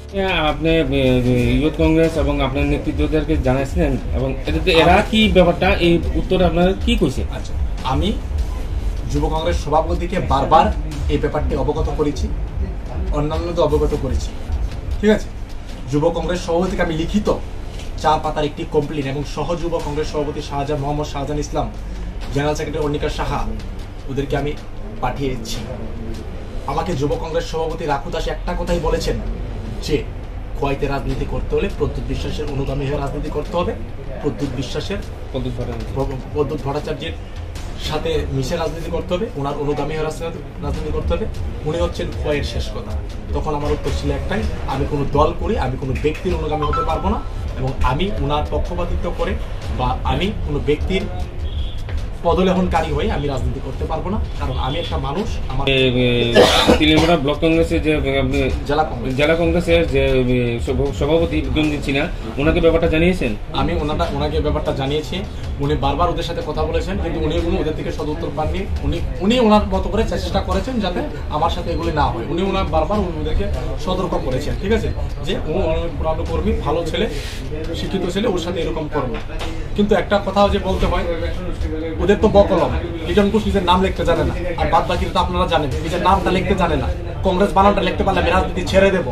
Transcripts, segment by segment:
আপনি ইউথ কংগ্রেস এবং আপনার নেতৃত্বদেরকে জানাইছিলেন এবং এরা কি ব্যাপারটা এই উত্তরে আপনার কি কইছে? আচ্ছা, আমি যুব কংগ্রেস সভাপতিকে বারবার এই ব্যাপারটি অবগত করেছি, অন্যান্যদের অবগত করেছি, ঠিক আছে। যুব কংগ্রেস সভাপতিকে আমি লিখিত 4 পাতার একটি কমপ্লেন এবং সহ যুব কংগ্রেস সভাপতি মোহাম্মদ শাহজাহান ইসলাম, জেনারেল সেক্রেটারি অনিকা সাহা, ওদেরকে আমি পাঠিয়েছি। আমাকে যুব কংগ্রেস সভাপতি রাখু দাস একটা কথাই বলেছেন যে খোয়াইতে রাজনীতি করতে হলে প্রদ্যুৎ বিশ্বাসের অনুগামী হয়ে রাজনীতি করতে হবে, প্রদ্যুৎ বিশ্বাসের প্রদ্যুৎ ভট্টাচার্যের সাথে মিশে রাজনীতি করতে হবে, ওনার অনুগামী হয়ে রাজনীতি করতে হবে, উনি হচ্ছেন খোয়াইয়ের শেষ কথা। তখন আমার উত্তর ছিল একটাই, আমি কোনো দল করি, আমি কোনো ব্যক্তির অনুগামী হতে পারবো না এবং আমি ওনার পক্ষপাতিত্ব করে বা আমি কোনো ব্যক্তির পদলেহনকারী হয়ে আমি রাজনীতি করতে পারবো না, কারণ আমি একটা মানুষ। আমার তিলিমোড়া ব্লক কংগ্রেসের যে জেলা কংগ্রেসের যে সভাপতি বিক্রমজিৎ সিনহা, ওনাকে ব্যাপারটা জানিয়েছেন? আমি ওনাকে ব্যাপারটা জানিয়েছি। উনি বারবার ওদের সাথে কথা বলেছেন, কিন্তু উনি ওদের থেকে সদুত্তর পাননি। উনি ওনার মতো করে চেষ্টা করেছেন যাতে আমার সাথে এগুলি না হয়। উনি ওনার বারবার ওদেরকে সতর্ক করেছেন, ঠিক আছে, যে ও অনেক পুরানো কর্মী, ভালো ছেলে, শিক্ষিত ছেলে, ওর সাথে এরকম করবে। কিন্তু একটা কথা যে বলতে হয়, ওদের তো বকলম, লিটন ঘোষ নিজের নাম লিখতে জানে না, আর বাদ বাকি তো আপনারা জানেন নিজের নামটা লিখতে জানে না। কংগ্রেস বানানটা লিখতে পারলে আমি রাজনীতি ছেড়ে দেবো।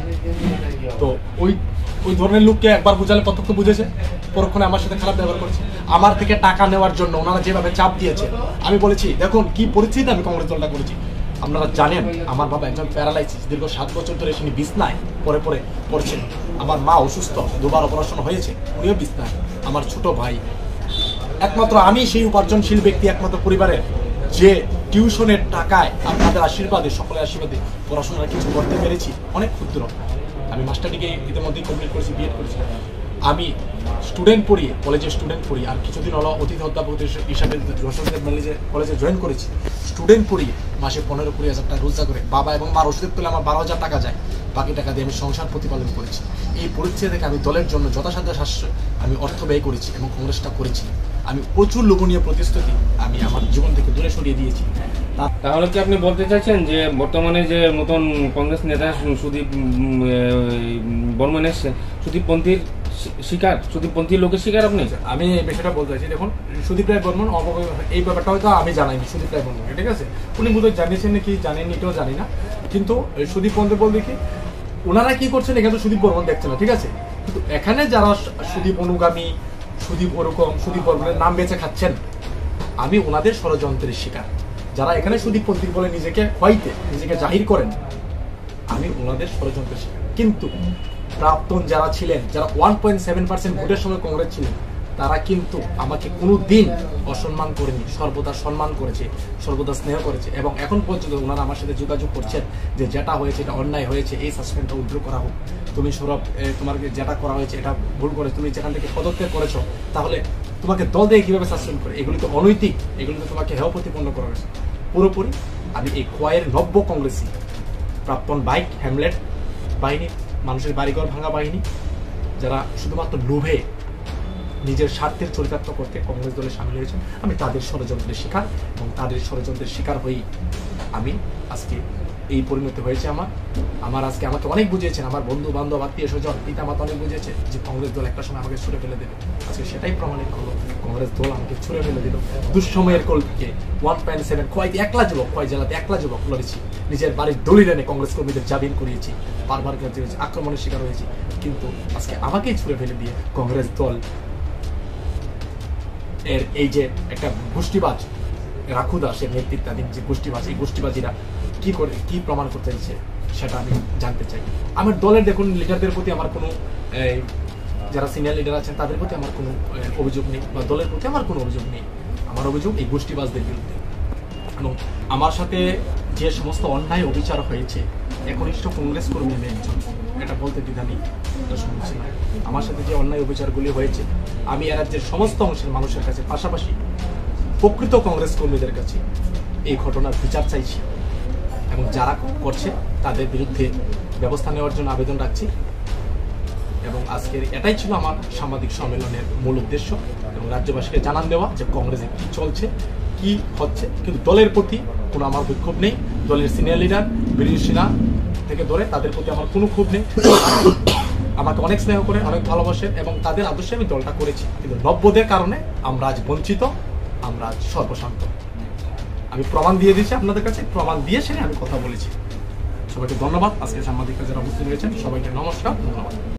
তো ওই ধরনের লোককে একবার বুঝালে প্রত্যক্ষ বুঝেছে, পরক্ষণে আমার সাথে খারাপ ব্যবহার করেছে। আমার থেকে টাকা নেওয়ার জন্য ওনারা যেভাবে চাপ দিয়েছে, আমি বলেছি দেখুন কি পরিস্থিতি আমি কংগ্রেস দলটা করেছি। আপনারা জানেন আমার বাবা একজন প্যারালাইসিস, দীর্ঘ 7 বছর ধরে তিনি বিছনায় পড়ছেন। আমার মা অসুস্থ, 2বার অপারেশন হয়েছে, উনিও বিছনায়। আমার ছোট ভাই, একমাত্র আমি সেই উপার্জনশীল ব্যক্তি, একমাত্র পরিবারের যে টিউশনের টাকায় আপনাদের আশীর্বাদে, সকলের আশীর্বাদে পড়াশোনা কিছু করতে পেরেছি। অনেক ক্ষুদ্র, আমি মাস্টার ডিগ্রি ইতিমধ্যেই কমপ্লিট করেছি, বিএড করেছি। আমি স্টুডেন্ট পড়িয়ে, কলেজে স্টুডেন্ট পড়ি, আর কিছুদিন হলো অতিথি অধ্যাপক হিসাবে কলেজে জয়েন করেছি। স্টুডেন্ট পড়িয়ে মাসে 15-20 হাজার টাকা রোজগার করে বাবা এবং মার ওষুধের তুলে আমার 12,000 টাকা যায়। বাকি টাকা দিয়ে আমি সংসার প্রতিপালন করেছি। এই পরিস্থিতি থেকে আমি দলের জন্য যথাসাধ্য সাশ্রয় আমি অর্থ ব্যয় করেছি এবং কংগ্রেসটা করেছি। আমি প্রচুর লোভনীয় প্রতিশ্রুতি আমি আমার জীবন থেকে দূরে সরিয়ে দিয়েছি। তাহলে কি আপনি বলতে চাইছেন যে বর্তমানে যে নতুন কংগ্রেস নেতা সুদীপ বর্মন এসছে, সুদীপপন্থীর শিকার, সুদীপপন্থী লোকের শিকার আপনি? আমি এই বিষয়টা বলতে চাইছি, দেখুন সুদীপ রায় বর্মন এই ব্যাপারটা হয়তো আমি জানাইনি সুদীপ রায় বর্মন, ঠিক আছে, উনি বোধহয় জানিয়েছেন নাকি জানেননি এটাও জানি না। কিন্তু সুদীপপন্থী বলতে কি ওনারা কি করছেন এখানে তো সুদীপ বর্মন দেখছে না, ঠিক আছে, কিন্তু এখানে যারা সুদীপ অনুগামী, সুদীপ ওরকম সুদীপ বর্মনের নাম বেঁচে খাচ্ছেন, আমি ওনাদের ষড়যন্ত্রের শিকার। যারা এখানে সুদীপপন্থী বলে নিজেকে জাহির করেন, আমি ওনাদের ষড়যন্ত্রের শিকার। কিন্তু প্রাক্তন যারা ছিলেন, যারা 1.7% ভোটের সময় কংগ্রেস ছিলেন, তারা কিন্তু আমাকে কোনো দিন অসম্মান করেনি, সর্বদা সম্মান করেছে, সর্বদা স্নেহ করেছে। এবং এখন পর্যন্ত ওনারা আমার সাথে যোগাযোগ করছেন যে যেটা হয়েছে এটা অন্যায় হয়েছে, এই সাসপেন্ডটা উইথড্র করা হোক। তুমি সৌরভ, তোমার যেটা করা হয়েছে এটা ভুল করে, তুমি যেখান থেকে পদত্যাগ করেছো, তাহলে তোমাকে দল দিয়ে কীভাবে সাসপেন্ড করে? এগুলি তো অনৈতিক, এগুলি তো তোমাকে হেয় প্রতিপন্ন করা হয়েছে। পুরোপুরি আমি এই খোয়াইয়ের নব্য কংগ্রেসী, প্রাক্তন বাইক হ্যামলেট বাহিনী, মানুষের বাড়িঘর ভাঙা বাহিনী, যারা শুধুমাত্র লোভে নিজের স্বার্থের চরিতার্থ করতে কংগ্রেস দলে সামিল হয়েছেন, আমি তাদের ষড়যন্ত্রের শিকার এবং তাদের ষড়যন্ত্রের শিকার হয়েই আমি আজকে এই পরিণতি হয়েছে আমার আজকে আমাকে অনেক বুঝিয়েছেন, আমার বন্ধু বান্ধব আত্মীয় স্বজন পিতা মাতা অনেক বুঝিয়েছে যে কংগ্রেস দল একটা সময় আমাকে ছুড়ে ফেলে দেবে। আজকে সেটাই প্রমাণিত হলো, কংগ্রেস দল আমাকে ছুড়ে ফেলে দিল। দুঃসময়ের কোল থেকে 1.7 খোয়াইতে একলা যুবক, খোয়াই জেলাতে একলা যুবক লড়েছি, নিজের বাড়ির দলিল এনে কংগ্রেস কর্মীদের জামিন করিয়েছি, বারবার আক্রমণের শিকার হয়েছি, কিন্তু আজকে আমাকেই ছুড়ে ফেলে দিয়ে কংগ্রেস দল এর এই যে একটা গোষ্ঠীবাজ রাখু দাসের নেতৃত্বাধীন যে গোষ্ঠীবাজ, এই গোষ্ঠীবাজীরা কি করে কি প্রমাণ করতে চাইছে সেটা আমি জানতে চাই। আমার দলের দেখুন লিডারদের প্রতি আমার কোনো, যারা সিনিয়র লিডার আছেন তাদের প্রতি আমার কোনো অভিযোগ নেই, বা দলের প্রতি আমার কোনো অভিযোগ নেই। আমার অভিযোগ এই গোষ্ঠীবাজদের বিরুদ্ধে। এবং আমার সাথে যে সমস্ত অন্যায় অবিচার হয়েছে, একনিষ্ঠ কংগ্রেস কর্মী আমি একজন, এটা বলতে দ্বিধা নেই, শুনছি না। আমার সাথে যে অন্যায় অবিচারগুলি হয়েছে, আমি এ রাজ্যের সমস্ত অংশের মানুষের কাছে, পাশাপাশি প্রকৃত কংগ্রেস কর্মীদের কাছে এই ঘটনার বিচার চাইছি এবং যারা করছে তাদের বিরুদ্ধে ব্যবস্থা নেওয়ার জন্য আবেদন রাখছি। এবং আজকের এটাই ছিল আমার সাংবাদিক সম্মেলনের মূল উদ্দেশ্য, এবং রাজ্যবাসীকে জানান দেওয়া যে কংগ্রেসে কি চলছে, কি হচ্ছে। কিন্তু দলের প্রতি কোনো আমার বিক্ষোভ নেই। দলের সিনিয়র লিডার বীরেন সিনহা থেকে ধরে তাদের প্রতি আমার কোনো ক্ষোভ নেই। আমাকে অনেক স্নেহ করে, অনেক ভালোবাসে এবং তাদের আদর্শে আমি দলটা করেছি। কিন্তু নব্যদের কারণে আমরা আজ বঞ্চিত, আমরা আজ সর্বশান্ত। আমি প্রমাণ দিয়ে দিয়েছি আপনাদের কাছে, প্রমাণ দিয়ে সেটা আমি কথা বলেছি। সবাইকে ধন্যবাদ। আজকে সাংবাদিকরা যারা উপস্থিত হয়েছেন সবাইকে নমস্কার, ধন্যবাদ।